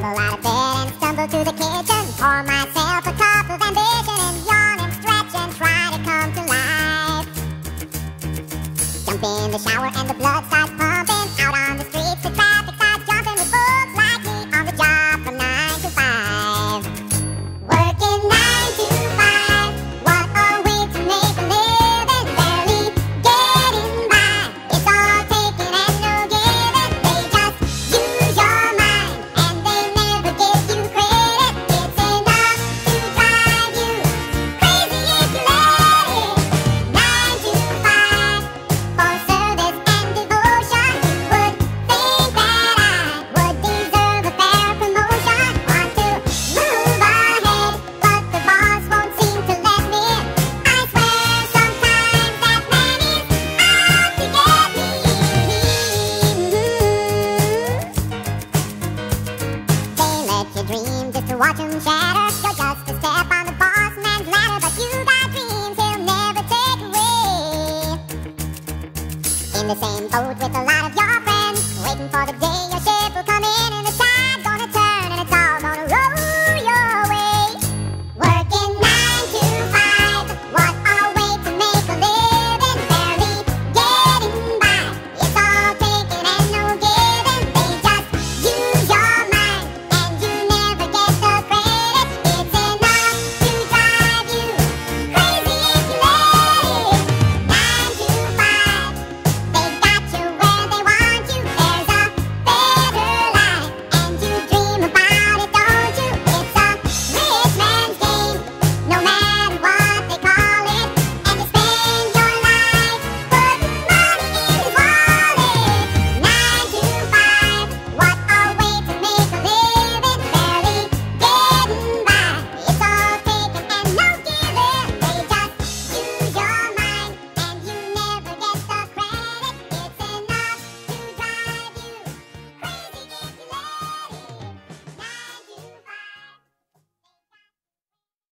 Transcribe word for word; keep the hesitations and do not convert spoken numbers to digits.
Tumble out of bed and stumble to the kitchen. Pour myself a cup of ambition and yawn and stretch and try to come to life. Jump in the shower and the blood starts pumping. Out on the streets the traffic starts jumping with folks like me on the job from nine to five. Working nine to five. What a way to make a living. Barely getting by. It's all taking and no giving. They just use your mind and they never give you credit. It's enough to drive you crazy if you let it. Nine to five for service and devotion. You would think that I would deserve a fair promotion. Want to move ahead, but the boss won't seem to let me. I swear sometimes that man is out to get me. They let you dream just to watch 'em shatter. You're just a step on the boss man's ladder, but you got dreams he'll never take away. In the same boat with a lot of your friends, waiting for the day